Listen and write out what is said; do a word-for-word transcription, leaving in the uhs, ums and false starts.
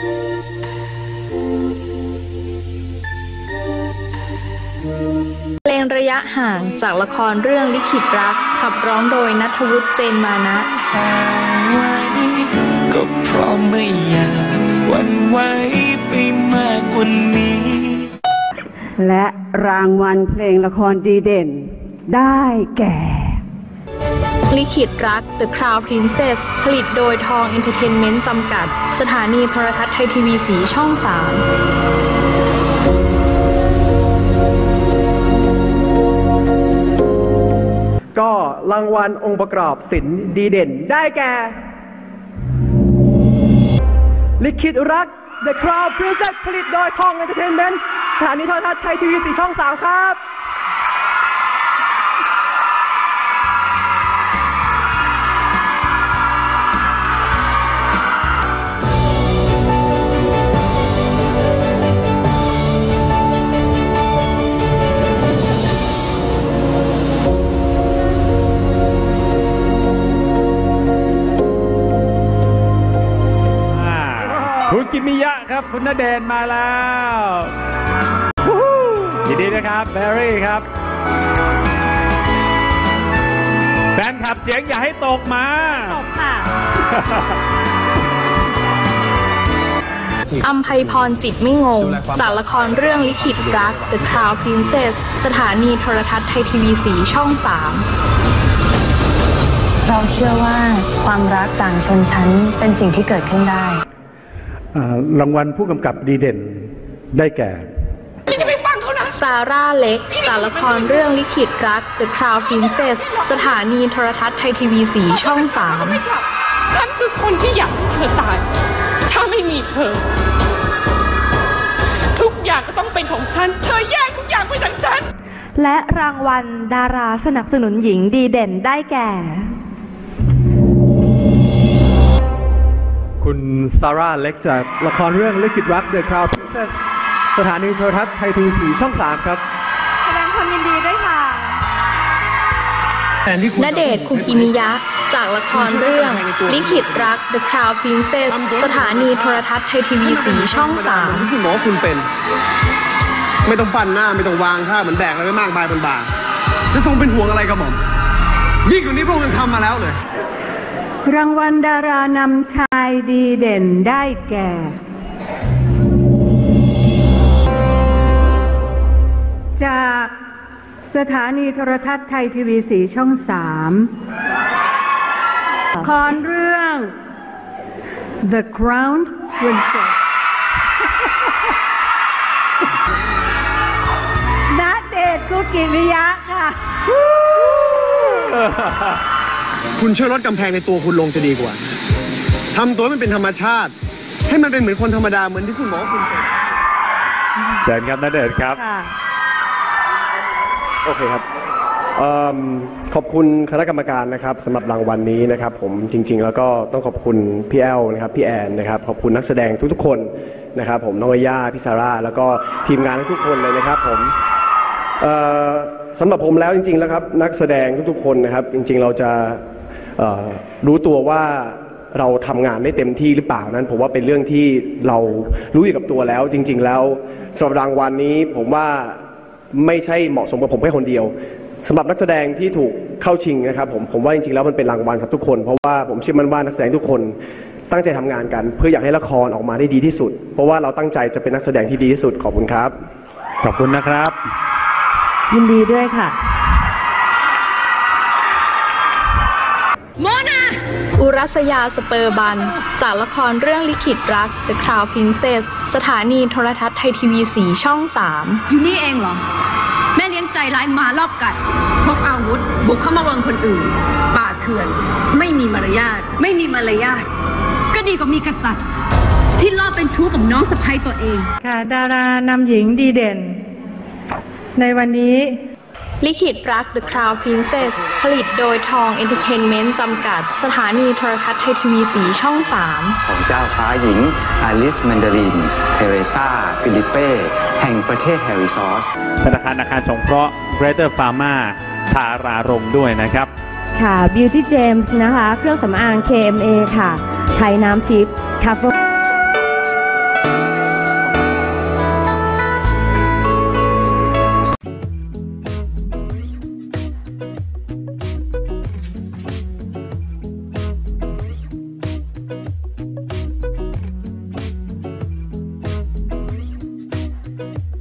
เพลงระยะห่างจากละครเรื่องลิขิตรักขับร้องโดยณัฐวุฒิ เจนมานะก็เพราะไม่อยากหวั่นไหวไปมากกว่านี้และรางวัลเพลงละครดีเด่นได้แก่ลิขิตรัก The Crown Princess ผลิตโดยทองเอนเตอร์เทนเมนต์จำกัดสถานีโทรทัศน์ไทยทีวีสีช่องสามก็รางวัลองค์ประกอบศิลป์ดีเด่นได้แก่ลิขิตรัก The Crown Princess ผลิตโดยทองเอนเตอร์เทนเมนต์สถานีโทรทัศน์ไทยทีวีสีช่องสามครับคุณกิมิยะครับคุณณเดชน์มาแล้วยินดีนะครับแบร์รี่ครับแฟนคลับเสียงอย่าให้ตกมาตกค่ะอัมไพพรจิตไม่งงจากละครเรื่องลิขิตรัก The Crown Princess สถานีโทรทัศน์ไทยทีวีสีช่องสามเราเชื่อว่าความรักต่างชนชั้นเป็นสิ่งที่เกิดขึ้นได้รางวัลผู้กำกับดีเด่นได้แก่จะไปฟังเขานะซาร่าเล็กจากละครเรื่องลิขิตรัก The Crown Princess สถานีโทรทัศน์ไทยทีวีสีช่องสามฉันคือคนที่อยากให้เธอตายถ้าไม่มีเธอทุกอย่างก็ต้องเป็นของฉันเธอแย่งทุกอย่างไปจากฉันและรางวัลดาราสนับสนุนหญิงดีเด่นได้แก่คุณซาร่าเล็กจากละครเรื่องลิขิตรัก The Crown Princess สถานีโทรทัศน์ไทยทีวีสีช่องสามครับแสดงความยินดีด้วยค่ะณเดชน์ คุกิมิยะจากละครเรื่องลิขิตรัก The Crown Princess สถานีโทรทัศน์ไทยทีวีสีช่องสามที่หมอคุณเป็นไม่ต้องปั้นหน้าไม่ต้องวางท่าเหมือนแบกอะไรไม่มากมายบนบ่าจะทรงเป็นห่วงอะไรกับหม่อมยิ่งกว่านี้พวกคุณทำมาแล้วเลยรางวัลดารานำชายดีเด่นได้แก่จากสถานีโทรทัศน์ไทยทีวีสีช่องสามละครเรื่อง The Crown Princess ณเดชน์ คุกิมิยะค่ะคุณช่วยลดกำแพงในตัวคุณลงจะดีกว่าทำตัวให้มันเป็นธรรมชาติให้มันเป็นเหมือนคนธรรมดาเหมือนที่คุณหมอคุณเป็นเชิญครับณเดชน์ครับโอเคครับขอบคุณคณะกรรมการนะครับสำหรับรางวัลนี้นะครับผมจริงๆแล้วก็ต้องขอบคุณพี่แอลนะครับพี่แอนนะครับขอบคุณนักแสดงทุกๆคนนะครับผมน้องย่าพี่ซาร่าแล้วก็ทีมงานทุกคนเลยนะครับผมสำหรับผมแล้วจริงๆแล้วครับนักแสดงทุกๆคนนะครับจริงๆเราจะรู้ตัวว่าเราทำงานได้เต็มที่หรือเปล่านั้นผมว่าเป็นเรื่องที่เรารู้อยู่กับตัวแล้วจริงๆแล้วสำหรับรางวัลนี้ผมว่าไม่ใช่เหมาะสมกับผมแค่คนเดียวสำหรับนักแสดงที่ถูกเข้าชิงนะครับผมผมว่าจริงๆแล้วมันเป็นรางวัลกับทุกคนเพราะว่าผมเชื่อมั่นว่านักแสดงทุกคนตั้งใจทำงานกันเพื่ออยากให้ละครออกมาได้ดีที่สุดเพราะว่าเราตั้งใจจะเป็นนักแสดงที่ดีที่สุดขอบคุณครับขอบคุณนะครับยินดีด้วยค่ะโมนาอุรัสยาสเปอร์บันจากละครเรื่องลิขิตรัก The Crown Princess สถานีโทรทัศน์ไทยทีวีสีช่องสามอยู่นี่เองเหรอแม่เลี้ยงใจร้ายมารอบกัดพกอาวุธบุกเข้ามาวังคนอื่นป่าเถื่อนไม่มีมารยาทไม่มีมารยาทก็ดีกว่ามีกษัตริย์ที่ลอบเป็นชู้กับน้องสะใภ้ตัวเองค่ะดารานำหญิงดีเด่นในวันนี้ลิขิตรัก The Crown Princess ผลิตโดยทองเอนเตอร์เทนเมนต์จำกัดสถานีโทรทัศน์ไทยทีวีสีช่องสามของเจ้าฟ้าหญิงอลิสแมนดารินเทเรซาฟิลิเป้แห่งประเทศแฮร์ริซอสธนาคารอาคารสงเคราะห์ Greater Pharma ทารารมด้วยนะครับค่ะ Beauty James นะคะเครื่องสำอาง เค เอ็ม เอ ค่ะไทยน้ำทิพย์ Cover ค่ะ